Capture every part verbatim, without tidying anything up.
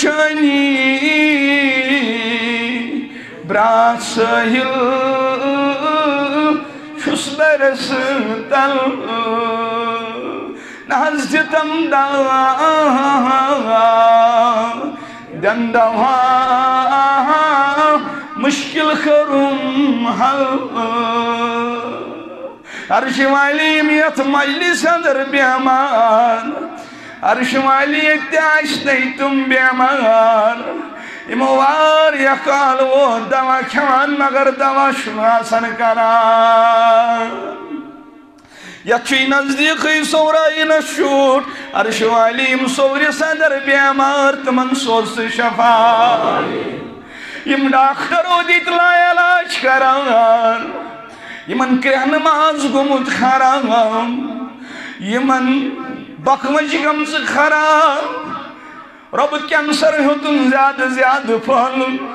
شانی برات ساحل چھس برس تل ناز تم دا دن دوا مشکل کرم حل عرش والی میت مجلس اندر بیمار عرش والی اکتاش نہیں تم بیمار اموار یکال وہ دوا کھوان مگر دوا شناسن کران یچی نزدیقی سورائی نشور عرش والی مصور صدر بیمار تمن سوز شفا یم ڈاکٹرو دیت لا علاج کران یمن کرہن ماز گمت خرام یمن بکمج گمز خرام رب کینسر ہوتن زیادہ زیادہ پھل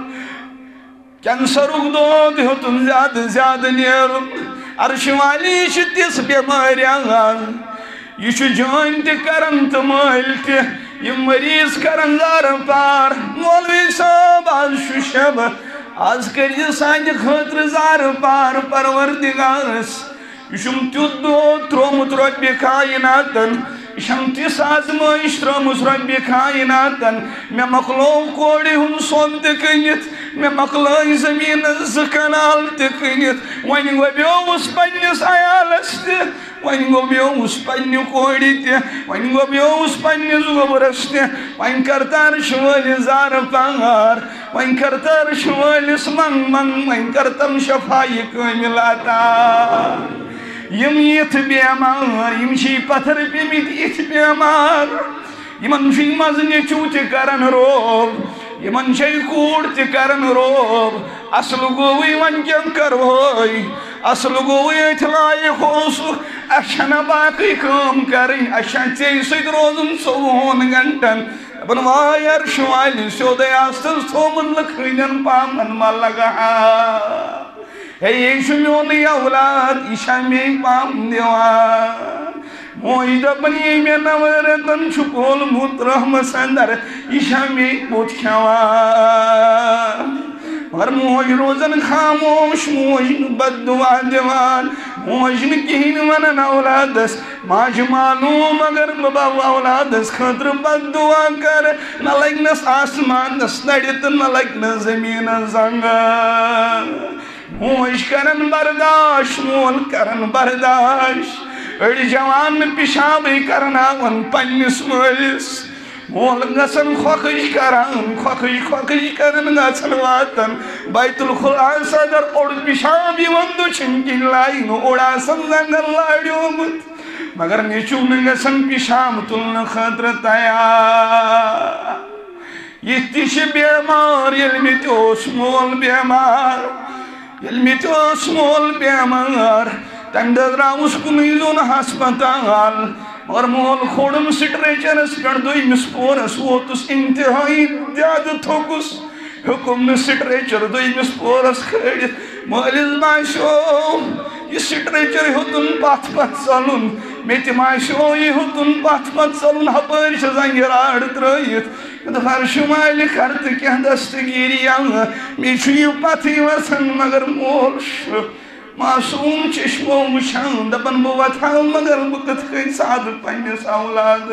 کینسر اگدود ہوتن زیادہ زیادہ نیر عرش والی شتیس بیماریاں یہ جان تی کرن تمال تی یہ مریض کرن زار پار مولوی صاحب آج شو شب آج کری سانج خطر زار پار پروردگارس یہ شم تیت دو ترومت رب کائناتن شم تیس آزمائش ترومت رب کائناتن میں مخلوق کوڑی ہم سون تکنیت میں مخلوق زمین زکنال تکنیت وانی گو بیوس پنیس آیالس تی وانی گو بیوس پنی کوڑی تی وانی گو بیوس پنی زغبرس تی وانی کرتار شوالی زار پانگار وانی کرتار شوالی سمنگ منگ وانی کرتم شفائی کاملاتا یم یت بیمار یم چی پتھر پیمیت یت بیمار یمن فی مزنی چوتی کرن روب یمن چی کوڑ تی کرن روب اصل گوی ونجم کروئی اصل گوی اتلائی خوصو اشن باقی کام کریں اشن چی سید روزن سوہون گنٹن ابن وائر شوالی سودے آستر سومن لکھینن پامن ملگا ہے یہ شمیونی اولاد ایشامی پام دیوان موجدہ بنی میں نورتن شکول موت رحم سندر ایشامی بوت کھوان مگر موج روزن خاموش موج بد دعا دیوان موج نکین ونن اولادس ماج معلوم اگر بابا اولادس خطر بد دعا کر نہ لگنس آسمان دس نڑیت نہ لگنس زمین زنگا موج کرن برداش مول کرن برداش اڑی جوان پیشابی کرنا ون پنیس مولس مول گسن خوخش کرن خوخش خوخش کرن گسن واتن بیت الخلا صدر اڑ پیشابی وندو چنکی لائن اڑا سنزنگر لاڑیومت مگر نیچون گسن پیشاب تلن خطر تیار یہ تیش بیمار یلمی توس مول بیمار یلمی توس مول بیمار تندر راوس کنیزون ہسپتال اور مول کھوڑم سٹریچرس پر دوئی مسپورس ووتس انتہائی دیاد تھوکس حکم سٹریچر دوئی مسپورس کھڑیت مولز ماشو یہ سٹریچر ہوتن پات پات سالون میتی ماشو یہ ہوتن پات پات سالون ہپرش زنگیر آڑت رائیت دفار شمالی کرت کیا دستگیری آنگا میچو یہ پاتی وسن مگر مول شو معصوم چشمو مشان دبن بوات ہاں مگر بکت خیل سعد پہنس اولاد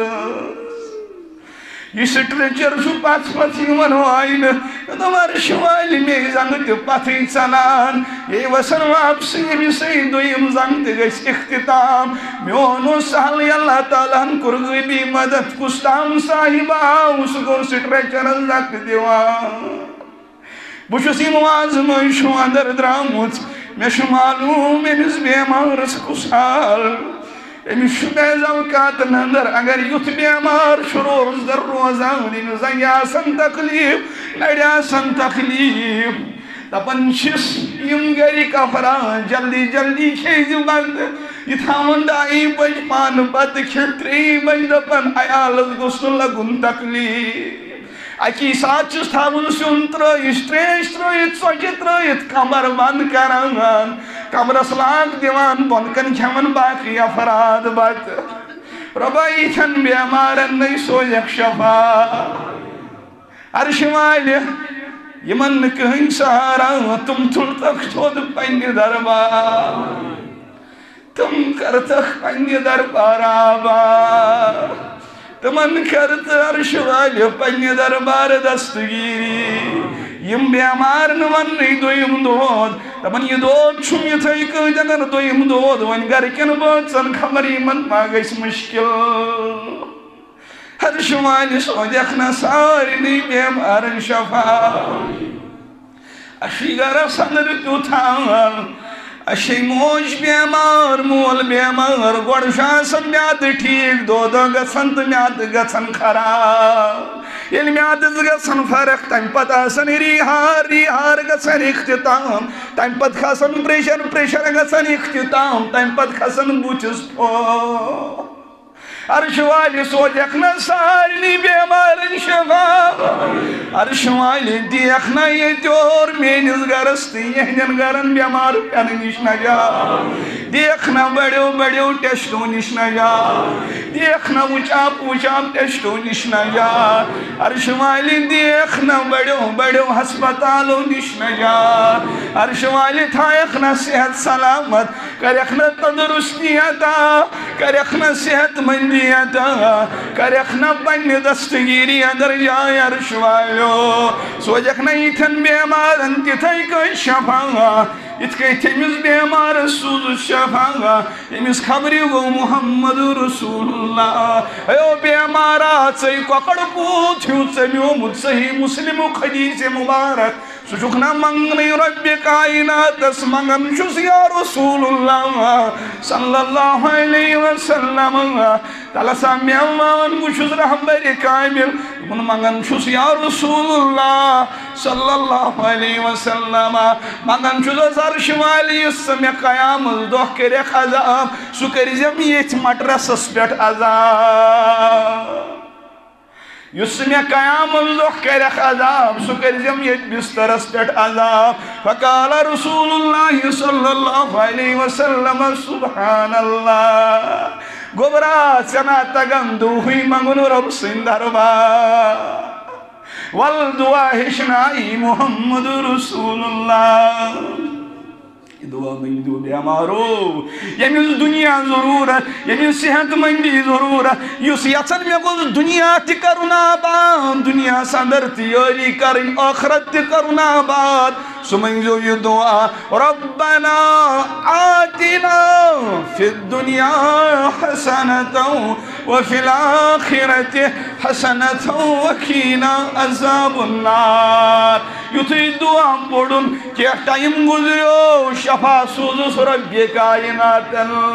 یہ سٹریچر شو پات پاتی منو آئین دمار شوالی میں زنگت پاتی چلان یہ وسن واپسی بھی سیدویم زنگت گیس اختتام میونو سالی اللہ تعالیٰ کرگی بھی مدد کستام صاحبہ اس کو سٹریچر زک دیوان بچسی موازم ایشو اندر درامت میں شو معلوم امیز بیمارس کسال امیز شو بیز اوقات اندر اگر یوت بیمار شروع در روزان امیزن یاسن تکلیف نڑیاسن تکلیف تپن شس یم گری کفران جلدی جلدی کھیز بند یہ تھامن دائی بج پان بات کھتری بج دپن ایالت گسن لگن تکلیف اکی ساتھ چس تھاون سن ترائیت تریش ترائیت سوچ ترائیت کمر بند کران کمرس لاگ دیوان بندکن کھمن باقی افراد بات ربائی تھن بیمارن نہیں سوجک شفا عرش والے یمن کہیں سہارا تم تلتک تھود پنی دربار تم کرتک پنی دربار آباد تمن کرت عرش والے پنی دربار دستگیری یم بیمار نونی دویم دود تمن یہ دود چھم یہ تھائی کہ جگر دویم دود ون گرکن بچن خبری من ما گیس مشکل عرش والے سو دیکھنا سارنی بیمارن شفا اشی گر سندر تیوتھال اشی موج بیمار مول بیمار گوڑ شاسن میاد ٹھیک دو دو گسن تو میاد گسن خراب یل میاد گسن فرق تم پت آسن ریحار ریحار گسن اختتام تم پت خسن پریشر پریشر گسن اختتام تم پت خسن بوچس پو عرش والے سو دیکھنا سارنی بیمارن شفا عرش والے دیکھنا یہ تیور مینس گرس تہندین گرن بیمار پین نش نجا دیکھنا بڑیو بڑیو ٹیسٹو نش نجا دیکھنا وچاپ وچاپ ٹیسٹو نش نجا عرش والے دیکھنا بڑیو بڑیو ہسپتالو نش نجا عرش والے تھائیکنا صحت سلامت کریکنا تندرستی عطا کریکنا صحت مندی عطا کریکنا پنی دستگیری اندر جائے عرش والو سوجکنا ایتھن بیمارن تیتھائی کوئی شفا اتکے تیمیز بیمار سوز شفا تیمیز خبری گو محمد رسول اللہ ایو بیمارات سی کوکڑ پوت ہیو سمیو مد صحیح مسلم خدیث مبارک سجکنا منگنی رب کائنات اس منگن شس یا رسول اللہ صلی اللہ علیہ وسلم تلسا میوان گوشس رحمت کامل من منگن شس یا رسول اللہ صلی اللہ علیہ وسلم منگن شس عرش والی اس میں قیام دو کرے عذاب سکر زمیت مٹرس اسپیٹ عذاب یس میں قیام اللہ کرخ عذاب سکر زمیت بسترس پیٹ عذاب فقال رسول اللہ صلی اللہ علیہ وسلم سبحان اللہ گبرات سنا تگندو ہوئی منگن رب سندربا والدعا ہشنائی محمد رسول اللہ دعا مندو بیمارو یمیز دنیا ضرورت یمیز صحت مندی ضرورت یس یسن میں گوز دنیا تی کرنا آباد دنیا صدر تیاری کرن آخرت تی کرنا آباد سمجھو یہ دعا ربنا آتنا فی الدنیا حسنتا وفی الاخرت حسنتا وکینا عذاب النار یتی دعا پڑھن کیا ٹائم گزریو شفا سوزس رب کائنات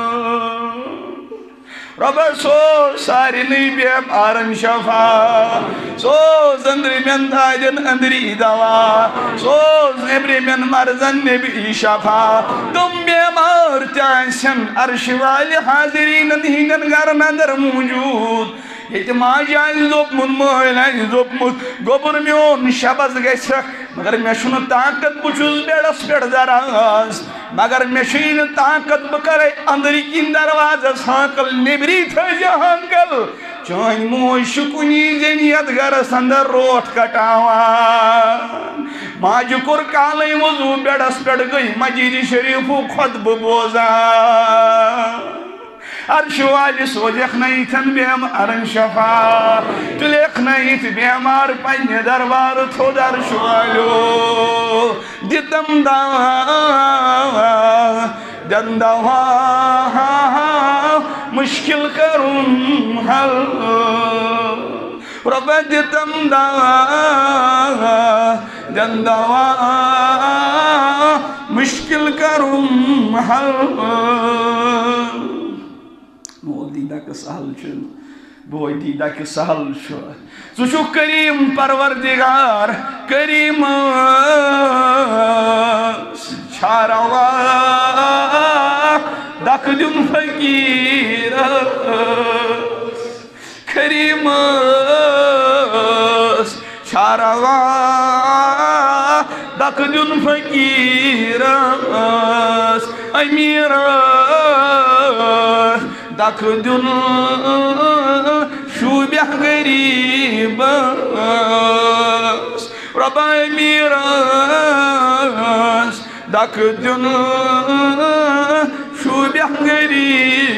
رب سو ساری نی بیمارن شفا سوز اندری من داجن اندری دوا سوز نبری من مرزن نبی شفا تم بیمار تیسن عرش والی حاضرین دہنگن گرن اندر موجود یہ ماجی آئی زوب مد محل آئی زوب مد گوبر میون شبز گیسک مگر میں شنو طاقت بچوز بیڑس بیڑ دراز مگر میں شین طاقت بکرے اندری کین دروازہ ساکل نبری تھا جہاں کل چوئن موئی شکنی جنیت گرس اندر روٹ کٹاوان ماجی کر کالی وضو بیڑس بیڑ گئی مجید شریفو خود ببوزا عرش والی سو دیکھنا ایتھن بیمارن شفا تو لیکھنا ایت بیمار پنی دربار تھود عرش والو دیتم دا دن دوا مشکل کرن حل رب دیتم دا دن دوا مشکل کرن حل مول دیدہ کہ سہل چھن بوئی دیدہ کہ سہل چھن سو چھو کریم پروردگار کریم چھاروا دک دن فقیر کریم چھاروا دک دن فقیر امیر دک دن شوبیہ غریب ربا میراس دک دن شو بہ غریب